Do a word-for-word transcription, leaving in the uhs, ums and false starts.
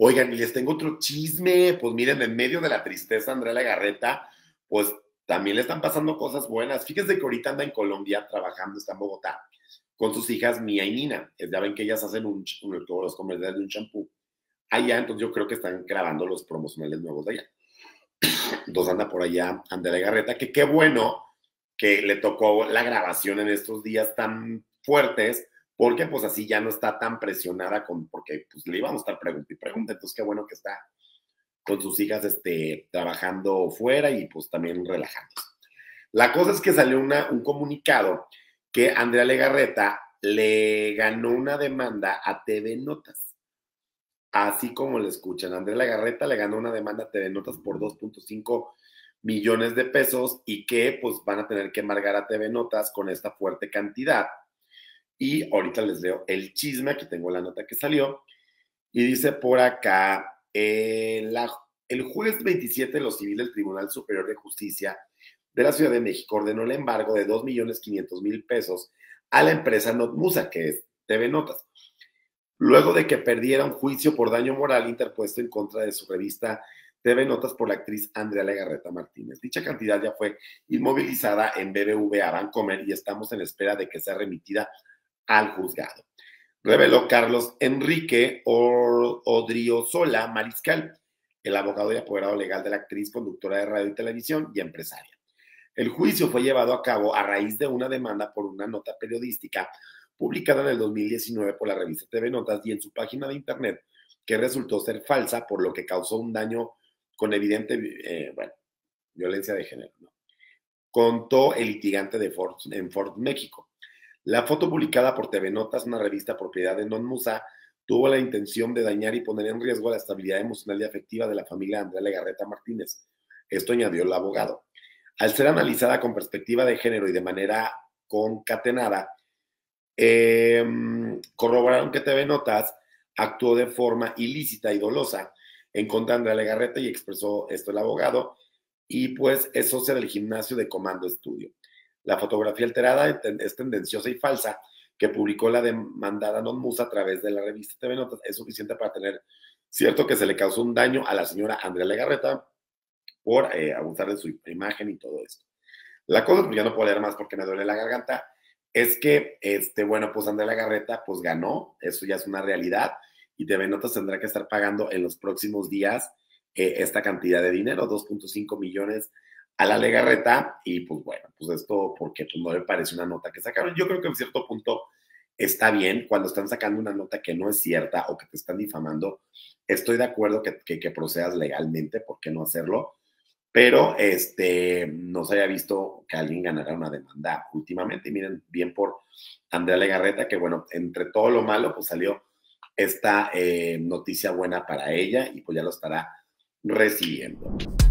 Oigan, y les tengo otro chisme. Pues miren, en medio de la tristeza, Andrea Legarreta, pues también le están pasando cosas buenas. Fíjense que ahorita anda en Colombia trabajando, está en Bogotá, con sus hijas Mía y Nina. Ya ven que ellas hacen un, un, todos los comerciales de un champú allá, entonces yo creo que están grabando los promocionales nuevos de allá. Entonces anda por allá Andrea Legarreta, que qué bueno que le tocó la grabación en estos días tan fuertes, porque pues así ya no está tan presionada con, porque pues le íbamos a estar preguntando y pregunta, entonces qué bueno que está con sus hijas este, trabajando fuera y pues también relajándose. La cosa es que salió una, un comunicado que Andrea Legarreta le ganó una demanda a T V Notas. Así como le escuchan, Andrea Legarreta le ganó una demanda a T V Notas por dos punto cinco millones de pesos y que pues van a tener que embargar a T V Notas con esta fuerte cantidad. Y ahorita les leo el chisme, aquí tengo la nota que salió, y dice por acá, eh, la, el jueves veintisiete de lo civil del Tribunal Superior de Justicia de la Ciudad de México ordenó el embargo de dos millones quinientos mil pesos a la empresa Notmusa, que es T V Notas, luego de que perdiera un juicio por daño moral interpuesto en contra de su revista T V Notas por la actriz Andrea Legarreta Martínez. Dicha cantidad ya fue inmovilizada en B B V A Bancomer y estamos en espera de que sea remitida al juzgado, reveló Carlos Enrique Odriozola Mariscal, el abogado y apoderado legal de la actriz, conductora de radio y televisión y empresaria. El juicio fue llevado a cabo a raíz de una demanda por una nota periodística publicada en el dos mil diecinueve por la revista T V Notas y en su página de internet, que resultó ser falsa, por lo que causó un daño con evidente, eh, bueno, violencia de género, ¿no? Contó el litigante de Ford, en Ford, México. La foto publicada por T V Notas, una revista propiedad de Notmusa, tuvo la intención de dañar y poner en riesgo la estabilidad emocional y afectiva de la familia Andrea Legarreta Martínez. Esto añadió el abogado. Al ser analizada con perspectiva de género y de manera concatenada, eh, corroboraron que T V Notas actuó de forma ilícita y dolosa en contra de Andrea Legarreta y expresó esto el abogado, y pues es socia del gimnasio de Comando Estudio. La fotografía alterada es tendenciosa y falsa que publicó la demandada Notmusa a través de la revista T V Notas es suficiente para tener cierto que se le causó un daño a la señora Andrea Legarreta por eh, abusar de su imagen y todo esto. La cosa, pues ya no puedo leer más porque me duele la garganta, es que, este, bueno, pues Andrea Legarreta pues ganó, eso ya es una realidad, y T V Notas tendrá que estar pagando en los próximos días eh, esta cantidad de dinero, dos punto cinco millones a la Legarreta, y pues bueno, pues esto porque pues, no me parece una nota que sacaron. Yo creo que en cierto punto está bien cuando están sacando una nota que no es cierta o que te están difamando. Estoy de acuerdo que, que, que procedas legalmente, ¿por qué no hacerlo? Pero este, no se haya visto que alguien ganara una demanda últimamente. Y miren, bien por Andrea Legarreta, que bueno, entre todo lo malo, pues salió esta eh, noticia buena para ella y pues ya lo estará recibiendo.